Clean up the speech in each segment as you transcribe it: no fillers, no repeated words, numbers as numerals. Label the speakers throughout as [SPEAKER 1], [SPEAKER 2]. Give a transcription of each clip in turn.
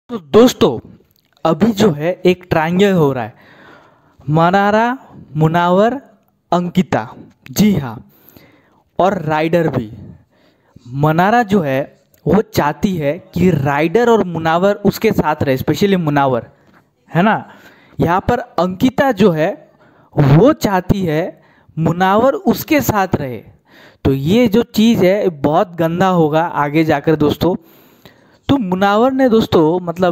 [SPEAKER 1] तो दोस्तों, अभी जो है एक ट्रायंगल हो रहा है। मनारा, मुनावर, अंकिता। जी हाँ, और राइडर भी। मनारा जो है वो चाहती है कि राइडर और मुनावर उसके साथ रहे, स्पेशली मुनावर, है ना। यहाँ पर अंकिता जो है वो चाहती है मुनावर उसके साथ रहे। तो ये जो चीज़ है बहुत गंदा होगा आगे जाकर दोस्तों। तो मुनावर ने दोस्तों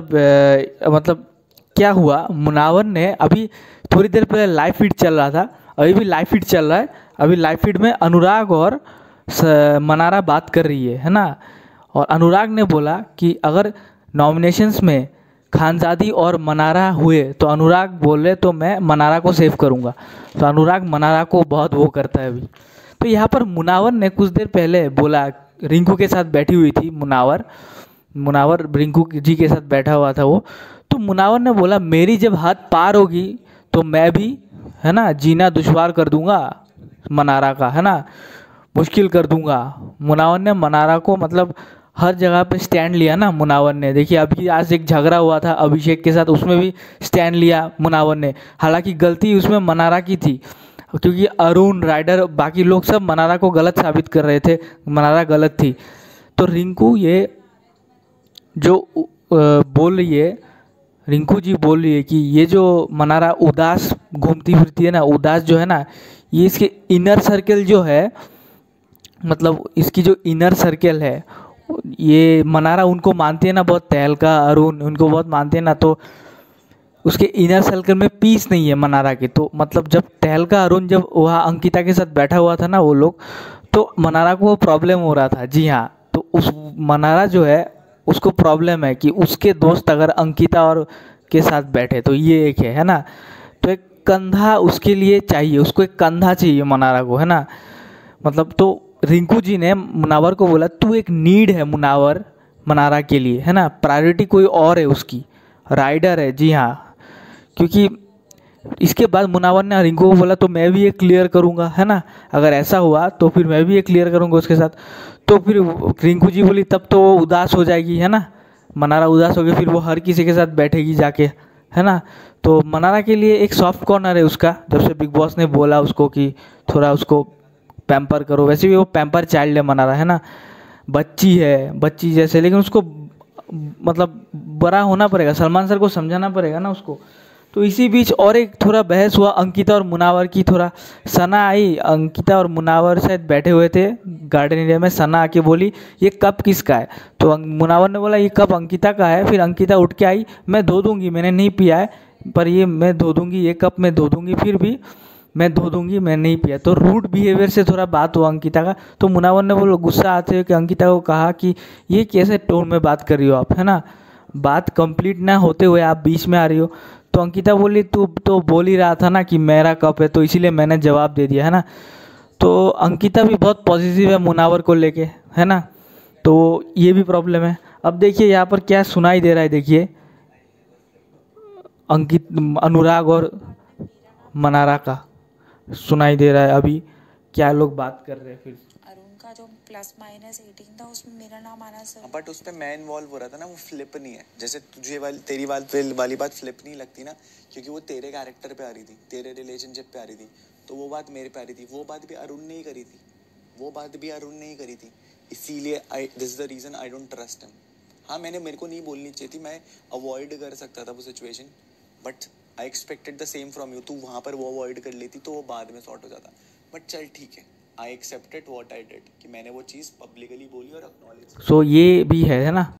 [SPEAKER 1] मतलब क्या हुआ, मुनावर ने अभी थोड़ी देर पहले लाइव फीड चल रहा था, अभी भी लाइव फीड चल रहा है। अभी लाइव फीड में अनुराग और मनारा बात कर रही है ना। और अनुराग ने बोला कि अगर नॉमिनेशंस में खानजादी और मनारा हुए तो अनुराग बोले तो मैं मनारा को सेव करूंगा। तो अनुराग मनारा को बहुत वो करता है अभी। तो यहाँ पर मुनावर ने कुछ देर पहले बोला, रिंकू के साथ बैठी हुई थी मुनावर मुनावर रिंकू जी के साथ बैठा हुआ था वो। तो मुनावर ने बोला मेरी जब हद पार होगी तो मैं भी, है ना, जीना दुश्वार कर दूंगा मनारा का, है ना, मुश्किल कर दूंगा। मुनावर ने मनारा को मतलब हर जगह पे स्टैंड लिया ना मुनावर ने। देखिए अभी आज एक झगड़ा हुआ था अभिषेक के साथ, उसमें भी स्टैंड लिया मुनावर ने। हालांकि गलती उसमें मनारा की थी, क्योंकि अरुण, राइडर, बाकी लोग सब मनारा को गलत साबित कर रहे थे, मनारा गलत थी। तो रिंकू ये जो बोल रही है, रिंकू जी बोल रही है कि ये जो मनारा उदास घूमती फिरती है ना, उदास जो है ना, ये इसके इनर सर्कल जो है, मतलब इसकी जो इनर सर्कल है, ये मनारा उनको मानती है ना बहुत, तहलका, अरुण उनको बहुत मानते हैं ना। तो उसके इनर सर्कल में पीस नहीं है मनारा के। तो मतलब जब तहलका, अरुण जब वहाँ अंकिता के साथ बैठा हुआ था ना वो लोग, तो मनारा को वो प्रॉब्लम हो रहा था। जी हाँ, तो उस मनारा जो है उसको प्रॉब्लम है कि उसके दोस्त अगर अंकिता और के साथ बैठे तो ये एक है ना। तो एक कंधा उसके लिए चाहिए, उसको एक कंधा चाहिए मनारा को, है ना। मतलब तो रिंकू जी ने मुनावर को बोला तू एक नीड है मुनावर मनारा के लिए, है ना, प्रायोरिटी कोई और है उसकी, राइडर है। जी हाँ, क्योंकि इसके बाद मुनावर ने रिंकू को बोला तो मैं भी ये क्लियर करूंगा, है ना, अगर ऐसा हुआ तो फिर मैं भी ये क्लियर करूंगा उसके साथ। तो फिर रिंकू जी बोली तब तो वो उदास हो जाएगी, है ना, मनारा उदास हो गई, फिर वो हर किसी के साथ बैठेगी जाके, है ना। तो मनारा के लिए एक सॉफ्ट कॉर्नर है उसका, जब से बिग बॉस ने बोला उसको कि थोड़ा उसको पैम्पर करो। वैसे भी वो पैम्पर चाइल्ड है मनारा, है ना, बच्ची है, बच्ची जैसे, लेकिन उसको मतलब बड़ा होना पड़ेगा, सलमान सर को समझाना पड़ेगा ना उसको। तो इसी बीच और एक थोड़ा बहस हुआ अंकिता और मुनावर की। थोड़ा सना आई, अंकिता और मुनावर शायद बैठे हुए थे गार्डन एरिया में, सना आके बोली ये कप किसका है। तो मुनावर ने बोला ये कप अंकिता का है। फिर अंकिता उठ के आई, मैं धो दूंगी, मैंने नहीं पिया है, पर ये मैं धो दूंगी, ये कप मैं धो दूंगी, फिर भी मैं धो दूंगी, मैं नहीं पिया। तो रूड बिहेवियर से थोड़ा बात हुआ अंकिता का। तो मुनावर ने वो गुस्सा आते हुए कि अंकिता को कहा कि ये कैसे टोन में बात कर रही हो आप, है ना, बात कंप्लीट ना होते हुए आप बीच में आ रही हो। तो अंकिता बोली तू तो बोल ही रहा था ना कि मेरा कप है, तो इसीलिए मैंने जवाब दे दिया, है ना। तो अंकिता भी बहुत पॉजिटिव है मुनावर को लेके, है ना। तो ये भी प्रॉब्लम है। अब देखिए यहाँ पर क्या सुनाई दे रहा है, देखिए अंकित, अनुराग और मनारा का सुनाई दे रहा है अभी क्या लोग बात कर रहे हैं। फिर
[SPEAKER 2] अरुण का जो +-18 था उसमें मेरा नाम आना सर,
[SPEAKER 3] बट उस पे मैं इन्वॉल्व हो रहा था ना, वो फ्लिप नहीं है। जैसे तुझे तेरी वाली बात फ्लिप नहीं लगती ना, क्योंकि वो तेरे कैरेक्टर पे आ रही थी, तेरे रिलेशनशिप पे आ रही थी, तो वो बात मेरे पे आ रही थी। वो बात भी अरुण ने ही करी थी, वो बात भी अरुण ने ही करी थी। इसीलिए this is the reason I don't trust him. हाँ, मेरे को नहीं बोलनी चाहिए थी, मैं अवॉइड कर सकता था वो situation, but I expected the same from you. तू वहाँ पर वो अवॉइड कर लेती तो वो बाद में सॉर्ट हो जाता। बट चल ठीक है, I accepted what I did, कि मैंने वो चीज़ पब्लिकली बोली और एक्नॉलेज।
[SPEAKER 1] सो ये भी है ना।